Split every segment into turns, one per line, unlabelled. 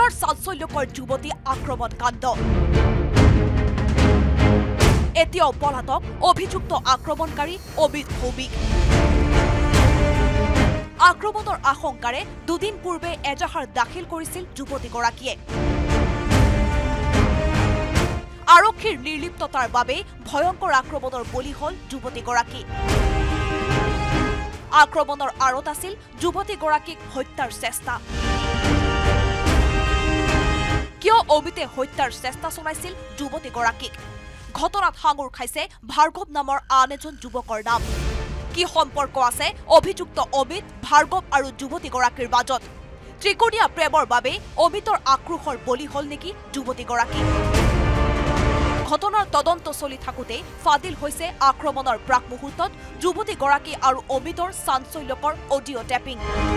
ঘটনাৰ চাঞ্চল্যকৰ যুৱতী আক্ৰমণ কাণ্ড এতিয়াও পলাতক অভিযুক্ত আক্ৰমণকাৰী অমিত ভৌমিক আক্ৰমণৰ আশংকাৰে দুদিন পূৰ্বে এজাহাৰ দাখিল কৰিছিল যুৱতীগৰাকীয়ে আৰক্ষীৰ নিৰ্লিপ্ততাৰ বাবে ভয়ংকৰ আক্ৰমণৰ বলি হল যুৱতীগৰাকী আক্ৰমণৰ আঁৰত আছিল যুৱতীগৰাকীক হত্যাৰ চেষ্টা কিয় অমিতে হত্যাৰ চেষ্টা চলাইছিল যুৱতীগৰাকীক ঘটনাত সাঙুৰ খাইছে ভাৰ্গৱ নামৰ আন এজন যুৱকৰ নাম কি সম্পৰ্ক আছে অভিযুক্ত অমিত ভাৰ্গৱ আৰু যুৱতীগৰাকীৰ মাজত ত্ৰিকোণীয়া প্ৰেমৰ বাবে অমিতৰ আক্ৰোশৰ বলি হল নেকি যুৱতীগৰাকী ঘটনাৰ তদন্ত চলি থাকোতে ফাদিল হৈছে আক্ৰমণৰ প্ৰাক মুহূৰ্তত যুৱতীগৰাকী আৰু অমিতৰ চাঞ্চল্যকৰ অডিঅ' টেপিং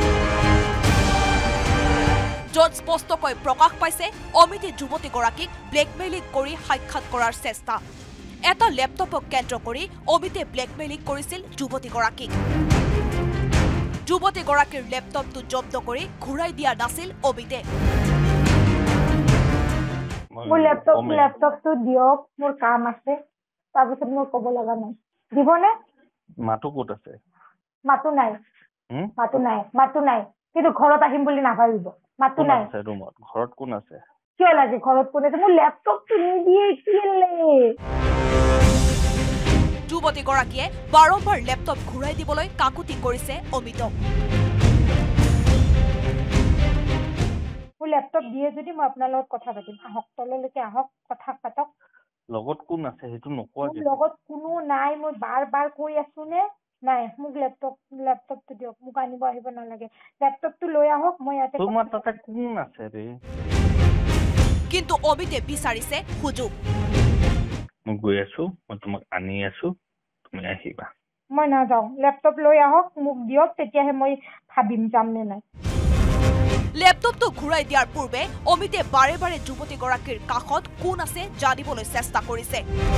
য'ত স্পষ্টকৈ প্ৰকাশ পাইছে অমিতে যুৱতীগৰাকীক ব্লেকমেইলিং কৰি সাক্ষাৎ কৰাৰ চেষ্টা এটা লেপটপক কেন্দ্ৰ কৰি অমিতে ব্লেকমেইলিং কৰিছিল যুৱতীগৰাকীক যুৱতীগৰাকীৰ লেপটপটো জব্দ কৰি ঘূৰাই দিয়া নাছিল অমিতে
মোৰ লেপটপটো দিয়ক মোৰ কাম আছে তাৰপিছত মোৰ ক'ব লগা নাই দিবনে
মাতো ক'ত আছে
মাতো নাই কিন্তু ঘৰত আহিম বুলি নাভাবিব মাতো নাই
ৰুমত ঘৰত কোন আছে
কিয় লাগে ঘৰত কোন আছে মোৰ লেপটপটো নিদিয়ে কিলে
যুৱতীগৰাকীয়ে বাৰম্বাৰ লেপটপ ঘূৰাই দিবলৈ কাকুতি কৰিছে অমিতক
লেপটপ দিয়ে যদি মই আপোনাৰ লগত কথা পাতিম আহক তললৈকে আহক কথা পাতক
লগত কোন আছে সেইটো নকোৱা
লগত কোনো নাই মই বাৰ কৈ আছো নে নাই মোক লেপটপটো দিয়ক মোক আনিব আহিব নালাগে লেপটপটো লৈ আহক মই ইয়াতে
তোমাৰ তাতে কোন আছে ৰে
কিন্তু অমিতে বিচাৰিছে সুযোগ
মই গৈ আছো মই তোমাক আনি আছো তুমি আহিবা
মই নাযাওঁ লেপটপ লৈ আহক মোক দিয়ক তেতিয়াহে মই ভাবিম যাম নে নাই
লেপটপটো ঘূৰাই দিয়াৰ পূৰ্বে অমিতে বাৰে বাৰে যুৱতীগৰাকীৰ কাষত কোন আছে জানিবলৈ চেষ্টা কৰিছে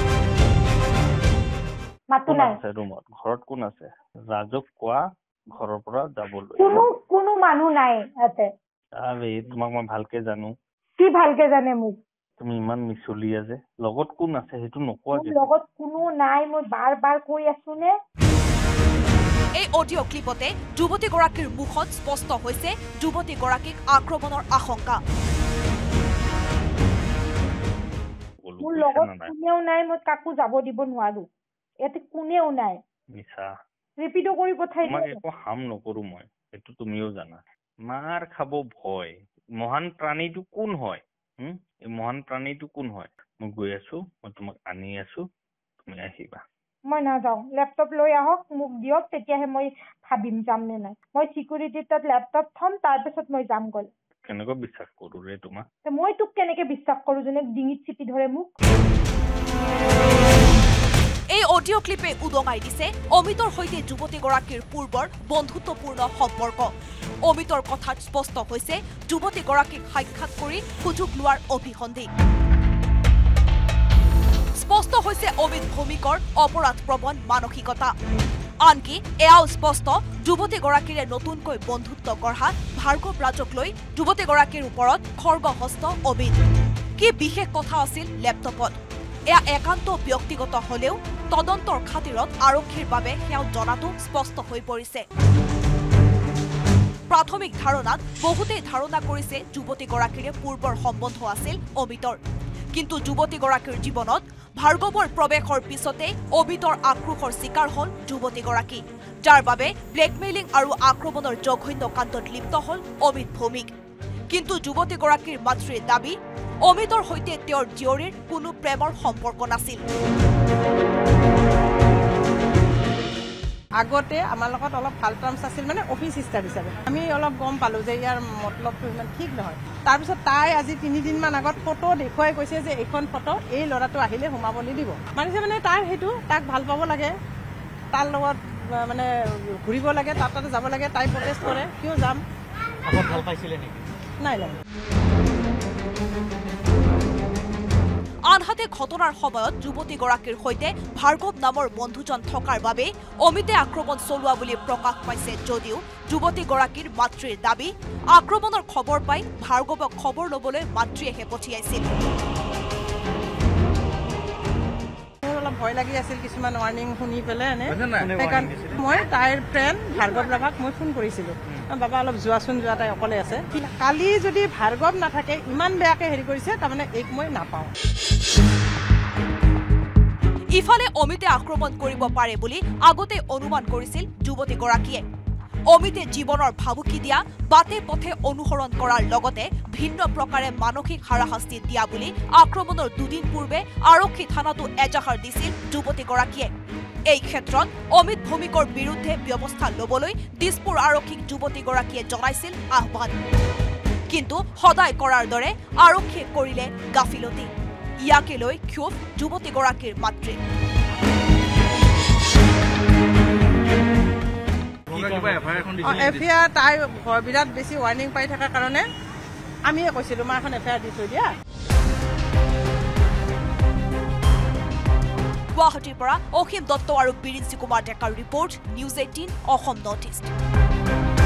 মাতো নাই
ৰুমত ঘৰত কোন আছে ৰাজক কোৱা ঘৰৰ পৰা যাবলৈ
কোনো মানুহ নাই ইয়াতে
আৰে তোমাক মই ভালকে জানো
কি ভালকে জানে মোক
তুমি ইমান মিছলিয়া যে লগত কোন আছে সেইটো নকোৱা
লগত কোনো নাই মই বাৰ কৈ আছো নে
এই অডিঅ' ক্লিপতে যুৱতীগৰাকীৰ মুখত স্পষ্ট হৈছে যুৱতীগৰাকীক আক্ৰমণৰ আশংকা
মোৰ লগত কোনেও নাই মই কাকো যাব দিব নোৱাৰো ইয়াতে কোনেও নাই
মিছা
ৰিপিটো কৰি পঠাই
তোমাক একো হাম নকৰো মই এইটো তুমিও জানা মাৰ খাব ভয় মহান প্ৰাণীটো কোন হয় এই মহান প্ৰাণীটো কোন হয় মই গৈ আছো মই তোমাক আনি আছো তুমি আহিবা
মই নাযাওঁ লেপটপ লৈ আহক মোক দিয়ক তেতিয়াহে মই ভাবিম যাম নে নাই মই সিকিউৰিটিৰ তাত লেপটপ থম তাৰপিছত মই যাম গ'ল
কেনেকৈ বিশ্বাস কৰো ৰে তোমাক
মই তোক কেনেকে বিশ্বাস কৰো যোনে ডিঙিত চিপি ধৰে মোক
এই অডিঅ' ক্লিপে উদঙাই দিছে অমিতৰ সৈতে যুৱতীগৰাকীৰ পূৰ্বৰ বন্ধুত্বপূৰ্ণ সম্পৰ্ক অমিতৰ কথাত স্পষ্ট হৈছে যুৱতীগৰাকীক সাক্ষাৎ কৰি সুযোগ লোৱাৰ অভিসন্ধি স্পষ্ট হৈছে অমিত ভৌমিকৰ অপৰাধপ্ৰৱণ মানসিকতা আনকি এয়াও স্পষ্ট যুৱতীগৰাকীৰে নতুনকৈ বন্ধুত্ব গঢ়া ভাৰ্গৱ ৰাজক লৈ যুৱতীগৰাকীৰ ওপৰত খৰ্গহস্ত অমিত কি বিশেষ কথা আছিল লেপটপত এয়া একান্ত ব্যক্তিগত হলেও তদন্তৰ খাতিৰত আৰক্ষীৰ বাবে সেয়াও জনাটো স্পষ্ট হৈ পৰিছে প্ৰাথমিক ধাৰণাত বহুতেই ধাৰণা কৰিছে যুৱতীগৰাকীৰে পূৰ্বৰ সম্বন্ধ আছিল অমিতৰ কিন্তু যুৱতীগৰাকীৰ জীৱনত ভাৰ্গৱৰ প্ৰৱেশৰ পিছতে অমিতৰ আক্ৰোশৰ চিকাৰ হল যুৱতীগৰাকী যাৰ বাবে ব্লেকমেইলিং আৰু আক্ৰমণৰ জঘন্য কাণ্ডত লিপ্ত হল অমিত ভৌমিক কিন্তু যুৱতীগৰাকীৰ মাতৃৰ দাবী অমিতৰ সৈতে তেওঁৰ জীয়ৰীৰ কোনো প্ৰেমৰ সম্পৰ্ক নাছিল
আগতে আমাৰ লগত অলপ ভাল টাৰ্মছ আছিল মানে অফিচ ষ্টাফ হিচাপে আমি অলপ গম পালো যে ইয়াৰ মতলবটো ইমান ঠিক নহয় তাৰপিছত তাই আজি 3 দিনমান আগত ফটো দেখুৱাই কৈছে যে এইখন ফটো এই ল'ৰাটো আহিলে সোমাব নিদিব মানিছে মানে তাৰ সেইটো তাক ভাল পাব লাগে তাৰ লগত মানে ঘূৰিব লাগে তাতে যাব লাগে তাই প্ৰটেষ্ট কৰে কিয় যাম
ভাল পাইছিলে নেকি
নাই লাগে
আনহাতে ঘটনাৰ সময়ত যুৱতীগৰাকীৰ সৈতে ভাৰ্গৱ নামৰ বন্ধুজন থকাৰ বাবে অমিতে আক্ৰমণ চলোৱা বুলি প্ৰকাশ পাইছে যদিও যুৱতীগৰাকীৰ মাতৃৰ দাবী আক্ৰমণৰ খবৰ পাই ভাৰ্গৱক খবৰ ল'বলৈ মাতৃয়েহে পঠিয়াইছিল।
অলপ ভয় লাগি আছিল কিছুমান ৱাৰ্নিং শুনি পেলাই মই তাইৰ ফ্ৰেণ্ড ভাৰ্গৱ ৰাভাক মই ফোন কৰিছিলোঁ বাবা অলপ যোৱাচোন যোৱা তাই অকলে আছে কালি যদি ভাৰ্গৱ নাথাকে ইমান বেয়াকে হেৰি কৰিছে তাৰমানে এইক মই নাপাওঁ।
ইফালে অমিতে আক্ৰমণ কৰিব পাৰে বুলি আগতে অনুমান কৰিছিল যুৱতীগৰাকীয়ে। অমিতে জীৱনৰ ভাবুকি দিয়া বাটে পথে অনুসৰণ কৰাৰ লগতে ভিন্ন প্ৰকাৰে মানসিক হাৰাশাস্তি দিয়া বুলি আক্ৰমণৰ দুদিন পূৰ্বে আৰক্ষী থানাতো এজাহাৰ দিছিল যুৱতীগৰাকীয়ে। এই ক্ষেত্ৰত অমিত ভৌমিকৰ বিৰুদ্ধে ব্যৱস্থা ল'বলৈ দিছপুৰ আৰক্ষীক যুৱতীগৰাকীয়ে জনাইছিল আহ্বান। কিন্তু সদায় কৰাৰ দৰে আৰক্ষীয়ে কৰিলে গাফিলতি। ইয়াকে লৈ ক্ষোভ যুৱতীগৰাকীৰ মাতৃ।
এফআইআৰ তাই বিৰাট বেছি ৱাৰ্নিং পাই থকাৰ কাৰণে আমিয়ে কৈছিলোঁ মই এখন এফআইআৰ দি থৈ দিয়া।
গুৱাহাটীৰ পৰা অসীম দত্ত আৰু বিৰিঞ্চি কুমাৰ ডেকাৰ report news 18 Assam north east.